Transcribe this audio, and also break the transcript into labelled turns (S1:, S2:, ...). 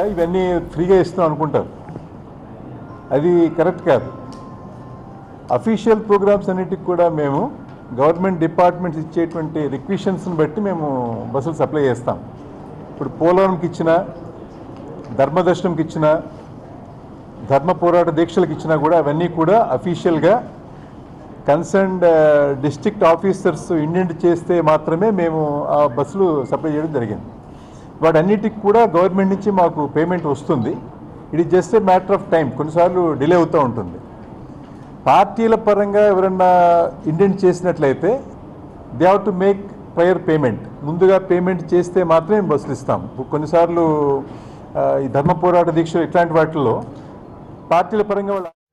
S1: ఇవన్నీ ఫ్రీగా ఇస్తున్నాం అనుకుంటారు. అది కరెక్ట్ కాదు. అఫీషియల్ ప్రోగ్రామ్స్ అన్నిటికి కూడా మేము గవర్నమెంట్ డిపార్ట్మెంట్స్ ఇచ్చేటువంటి రిక్వెషన్స్ని బట్టి మేము బస్సులు సప్లై చేస్తాం. ఇప్పుడు పోలవరంకి ఇచ్చిన, ధర్మదర్శనంకి ఇచ్చిన, ధర్మ పోరాట దీక్షలకు ఇచ్చినా కూడా అవన్నీ కూడా అఫీషియల్గా కన్సర్న్డ్ డిస్ట్రిక్ట్ ఆఫీసర్స్ ఇండెంట్ చేస్తే మాత్రమే మేము ఆ బస్సులు సప్లై చేయడం జరిగింది. వాటన్నిటికి కూడా గవర్నమెంట్ నుంచి మాకు పేమెంట్ వస్తుంది. It is just a matter of time. కొన్నిసార్లు డిలే అవుతూ ఉంటుంది. పార్టీల పరంగా ఎవరన్నా ఇండెంట్ చేసినట్లయితే they have to make prior payment. ముందుగా పేమెంట్ చేస్తే మాత్రమే బస్సులు ఇస్తాం. కొన్నిసార్లు ఈ ధర్మ పోరాట దీక్షలు ఇట్లాంటి వాటిల్లో పార్టీల పరంగా